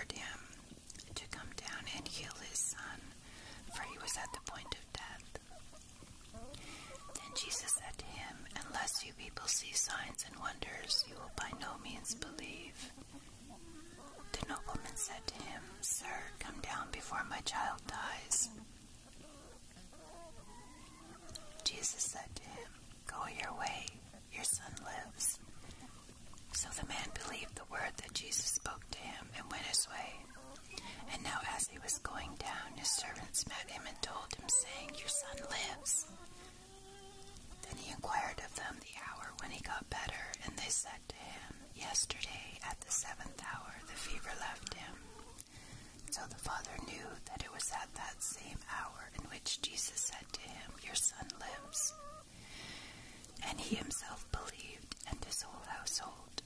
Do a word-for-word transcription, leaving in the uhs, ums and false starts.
implored him to come down and heal his son, for he was at the point of death. Then Jesus said to him, "Unless you people see signs and wonders, you will by no means believe." The nobleman said to him, "Sir, come down before my child dies." Jesus said to him, "Go your way, your son lives." So the man believed the word that Jesus spoke to him and went his way. And now as he was going down, his servants met him and told him, saying, "Your son lives." Then he inquired of them the hour when he got better, and they said to him, "Yesterday at the seventh hour the fever left him." So the father knew that it was at that same hour in which Jesus said to him, "Your son lives." And he himself believed, and his whole household.